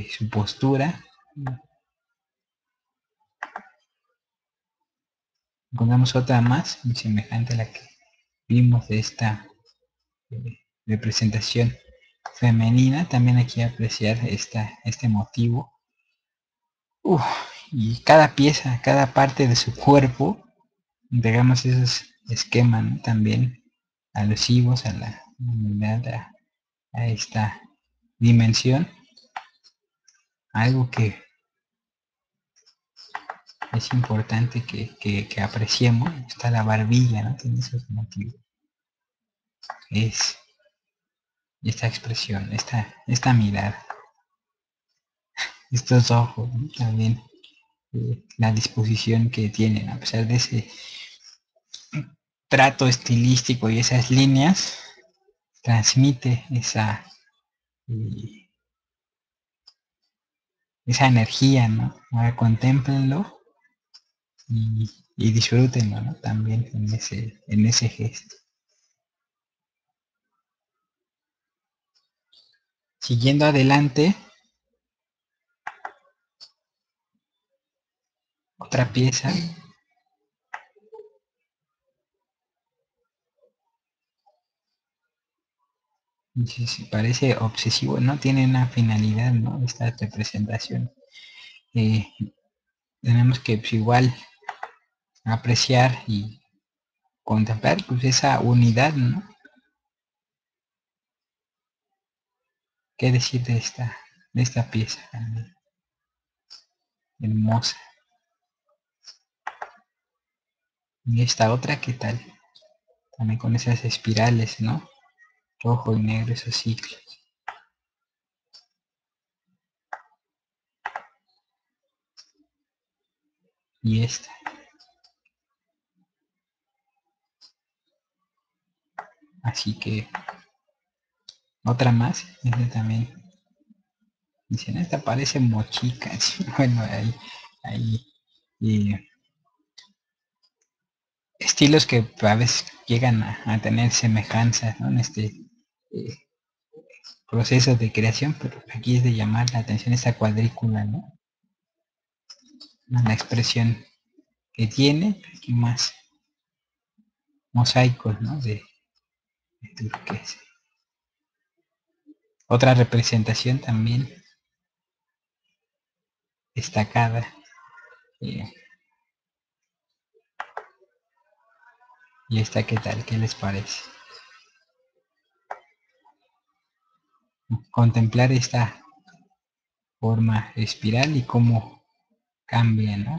su postura. Pongamos otra más, muy semejante a la que vimos de esta representación femenina. También aquí apreciar este motivo. Y cada pieza, cada parte de su cuerpo, integramos esos esquemas, ¿no? También alusivos a la unidad, a esta dimensión. Algo que es importante que apreciemos. Está la barbilla, ¿no? Tiene esos motivos. Es esta expresión, esta mirada, estos ojos, ¿no? También la disposición que tienen, a pesar de ese trato estilístico y esas líneas, transmite esa energía, ¿no? Ahora contémplenlo y disfrútenlo, ¿no? También en ese gesto. Siguiendo adelante, otra pieza. Si parece obsesivo, no tiene una finalidad, ¿no? Esta representación. Tenemos que pues, igual apreciar y contemplar pues esa unidad, ¿no? ¿Qué decir de esta pieza hermosa? Y esta otra, ¿qué tal? También con esas espirales, ¿no? Rojo y negro, esos ciclos. Y esta. Así que otra más, esta también. Dicen, esta parece mochica. Bueno, ahí estilos que a veces llegan a tener semejanzas, ¿no? En este proceso de creación, pero aquí es de llamar la atención esta cuadrícula, ¿no? La expresión que tiene, aquí más mosaicos, ¿no? De turquesa. Otra representación también destacada. ¿Y esta qué tal? ¿Qué les parece? Contemplar esta forma espiral y cómo cambia, ¿no?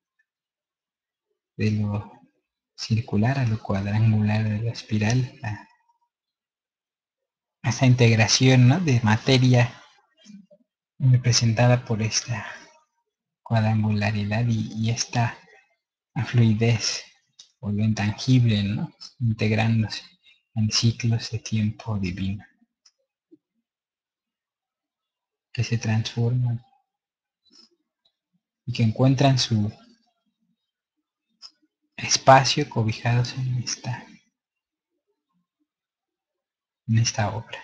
De lo circular a lo cuadrangular de la espiral, a esta integración, ¿no? De materia representada por esta cuadrangularidad y esta fluidez o lo intangible, ¿no? Integrándose en ciclos de tiempo divino que se transforman y que encuentran su espacio cobijados en esta obra.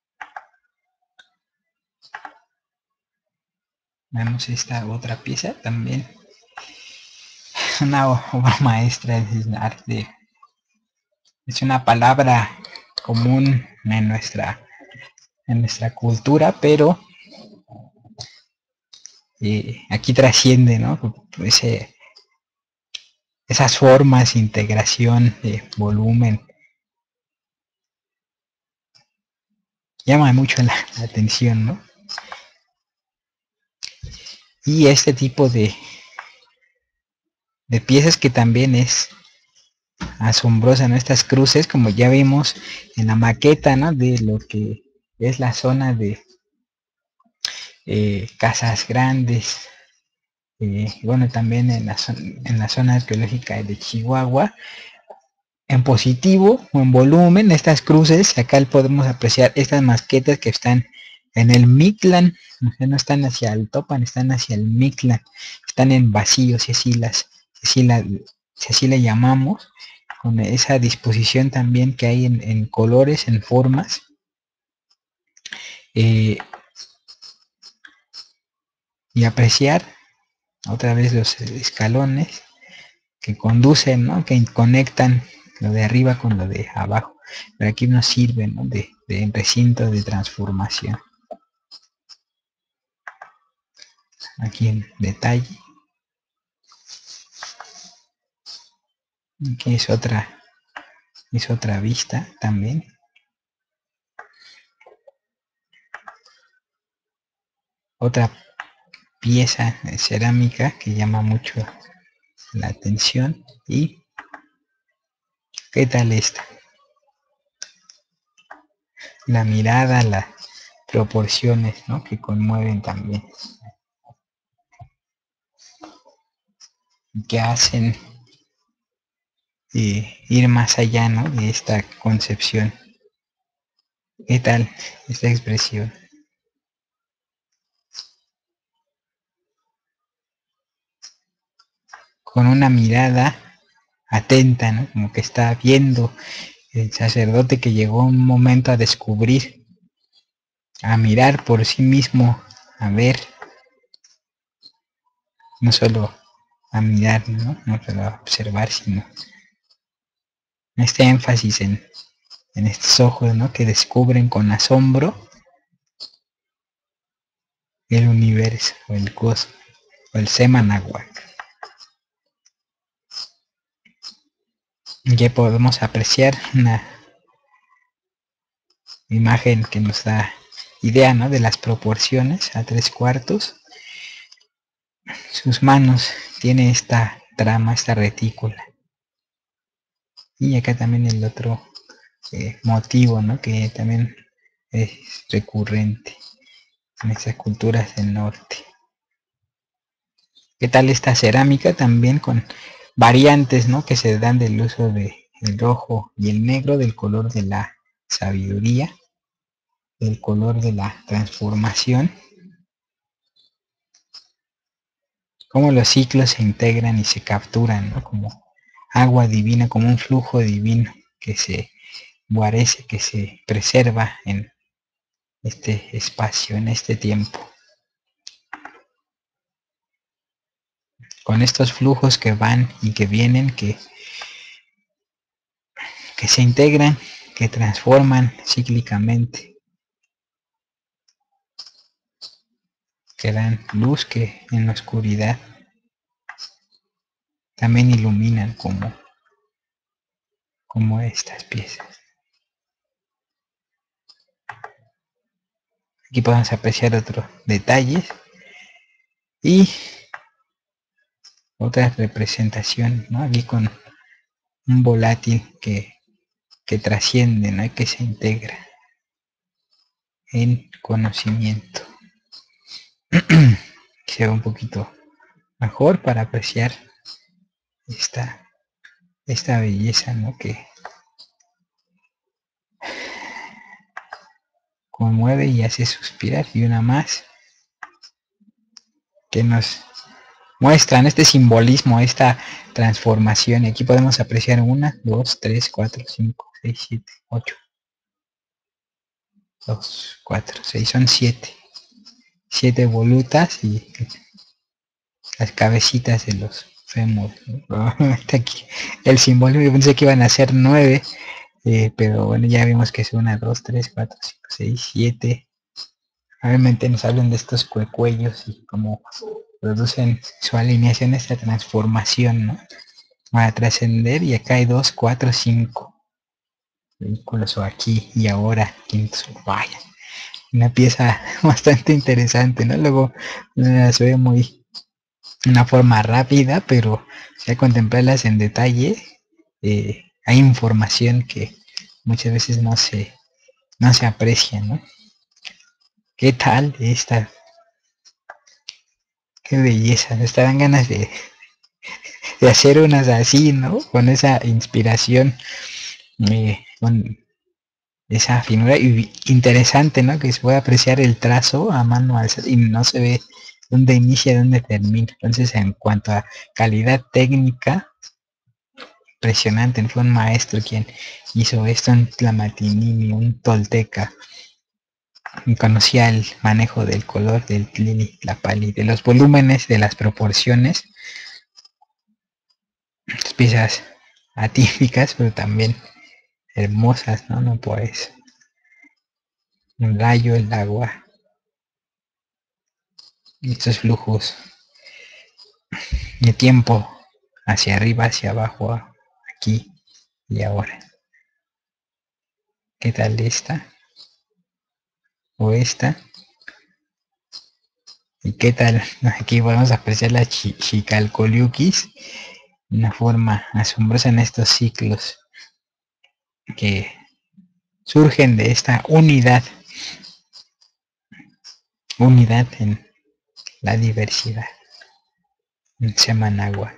Vemos esta otra pieza también, una obra maestra del arte. Es una palabra común en nuestra cultura, pero aquí trasciende, ¿no? Esas formas, integración, volumen, llama mucho la atención, ¿no? Y este tipo de piezas que también es asombrosa, ¿no? Estas cruces, como ya vimos en la maqueta, ¿no? De lo que es la zona de Casas Grandes, bueno, también en la zona arqueológica de Chihuahua, en positivo o en volumen, estas cruces, acá podemos apreciar estas maquetas que están en el Mictlán, no están hacia el Topan, están hacia el Mictlán, están en vacío, si así le llamamos, con esa disposición también que hay en colores, en formas, y apreciar otra vez los escalones que conducen, ¿no? Que conectan lo de arriba con lo de abajo. Pero aquí nos sirve, ¿no? de recinto de transformación. Aquí en detalle. Aquí es otra vista también. Otra pieza de cerámica que llama mucho la atención. Y ¿qué tal esta? La mirada, las proporciones, ¿no? Que conmueven también. Que hacen ir más allá, ¿no? De esta concepción. ¿Qué tal esta expresión? Con una mirada atenta, ¿no? Como que está viendo el sacerdote que llegó un momento a descubrir, a mirar por sí mismo, a ver, no solo a mirar, no solo a observar, sino este énfasis en estos ojos, ¿no? Que descubren con asombro el universo, o el cosmos, o el Semanahuac. Ya podemos apreciar una imagen que nos da idea, ¿no? De las proporciones a 3/4. Sus manos tiene esta trama, esta retícula. Y acá también el otro motivo, ¿no? Que también es recurrente en estas culturas del norte. ¿Qué tal esta cerámica? También con variantes, ¿no? Que se dan del uso del rojo y el negro, del color de la sabiduría, del color de la transformación. Cómo los ciclos se integran y se capturan, ¿no? Como agua divina, como un flujo divino que se guarece, que se preserva en este espacio, en este tiempo. Con estos flujos que van y que vienen, que se integran, que transforman cíclicamente, que dan luz, que en la oscuridad también iluminan como estas piezas. Aquí podemos apreciar otros detalles y otra representación, ¿no? Aquí con un volátil que trasciende, ¿no? Y que se integra en conocimiento. Se ve un poquito mejor para apreciar esta belleza, ¿no? Que conmueve y hace suspirar. Y una más que nos muestran este simbolismo, esta transformación. Y aquí podemos apreciar 1, 2, 3, 4, 5, 6, 7, 8. 2, 4, 6, son 7 volutas y las cabecitas de los fémures. Está aquí el símbolo. Yo pensé que iban a ser 9, pero bueno, ya vimos que es 1, 2, 3, 4, 5, 6, 7. Obviamente nos hablan de estos cuellos y cómo producen su alineación, esta transformación, ¿no? Para trascender. Y acá hay 2, 4, 5 vehículos, o aquí y ahora, quintos, vaya. Una pieza bastante interesante, ¿no? Luego se ve muy una forma rápida, pero si a contemplarlas en detalle, hay información que muchas veces no se aprecia, ¿no? ¿Qué tal esta? Qué belleza, me dan ganas de hacer unas así, ¿no? Con esa inspiración, con esa finura y interesante, ¿no? Que se puede apreciar el trazo a mano alzada y no se ve dónde inicia y dónde termina. Entonces, en cuanto a calidad técnica, impresionante. Fue un maestro quien hizo esto, un Tlamatinini, un tolteca. conocía el manejo del color, del tlili-tlapali, de los volúmenes, de las proporciones, piezas atípicas, pero también hermosas, ¿no? No pues un rayo, el agua, estos flujos de tiempo hacia arriba, hacia abajo, aquí y ahora. ¿Qué tal esta? O esta. ¿Y qué tal? Aquí podemos apreciar la Xicalcoliuquis, una forma asombrosa en estos ciclos que surgen de esta unidad en la diversidad en Semanáhuac.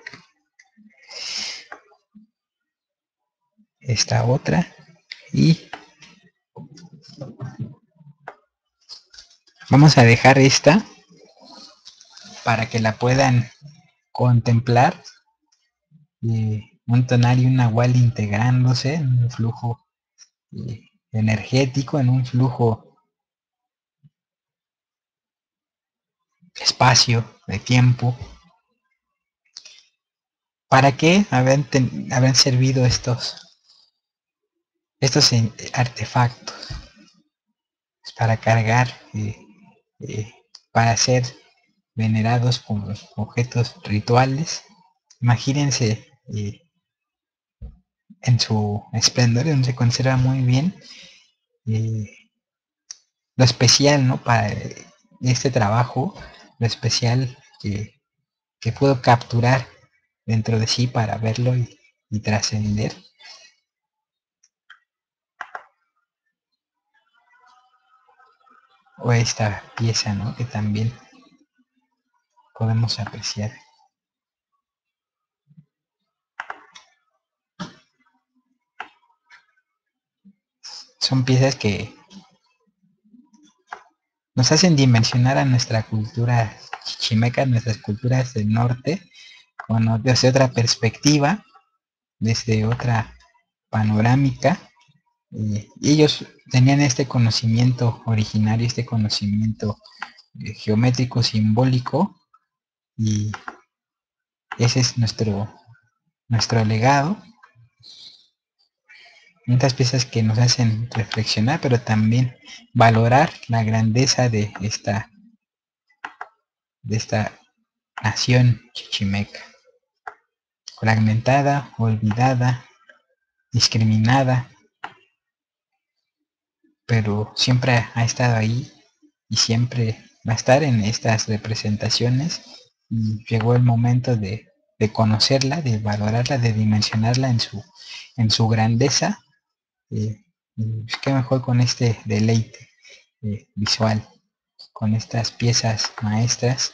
Esta otra y vamos a dejar esta para que la puedan contemplar, un tonal y un nahual integrándose en un flujo energético, en un flujo espacio de tiempo. ¿Para qué habrán servido estos artefactos? Para cargar, para ser venerados como objetos rituales. Imagínense, en su esplendor, donde se conserva muy bien, lo especial, ¿no? Para este trabajo, lo especial que puedo capturar dentro de sí para verlo y trascender. O esta pieza, ¿no? Que también podemos apreciar. Son piezas que nos hacen dimensionar a nuestra cultura chichimeca, nuestras culturas del norte, bueno, desde otra perspectiva, desde otra panorámica. Y ellos tenían este conocimiento originario, este conocimiento geométrico, simbólico, y ese es nuestro legado. Muchas piezas que nos hacen reflexionar, pero también valorar la grandeza de esta nación chichimeca, fragmentada, olvidada, discriminada, pero siempre ha estado ahí y siempre va a estar en estas representaciones. Y llegó el momento de conocerla, de valorarla, de dimensionarla en su grandeza. Y qué mejor con este deleite visual, con estas piezas maestras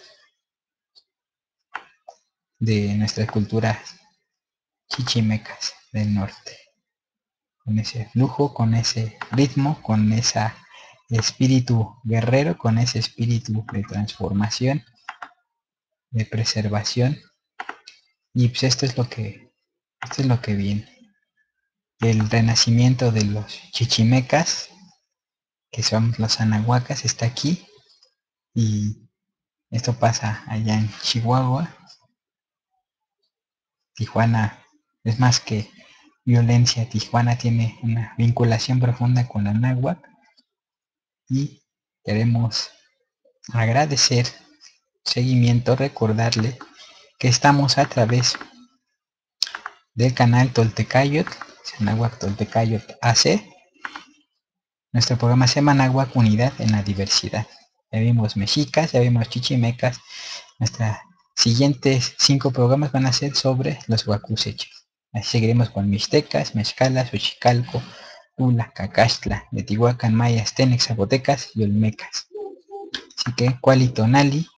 de nuestras culturas chichimecas del norte, con ese flujo, con ese ritmo, con ese espíritu guerrero, con ese espíritu de transformación, de preservación. Y pues esto es lo que viene. El renacimiento de los chichimecas, que son los anahuacas, está aquí, y esto pasa allá en Chihuahua. Tijuana es más que violencia. Tijuana tiene una vinculación profunda con la náhuatl, y queremos agradecer seguimiento, recordarle que estamos a través del canal Toltecayotl, Náhuatl Toltecayotl AC. Nuestro programa se llama Náhuatl Unidad en la Diversidad. Ya vimos mexicas, ya vimos chichimecas. Nuestros siguientes 5 programas van a ser sobre los huacusechas. Así seguiremos con mixtecas, mezcalas, Xochicalco, Tula, Cacaxtla, Netihuacan, mayas, tenex, zapotecas y olmecas. Así que Cuali Tonali,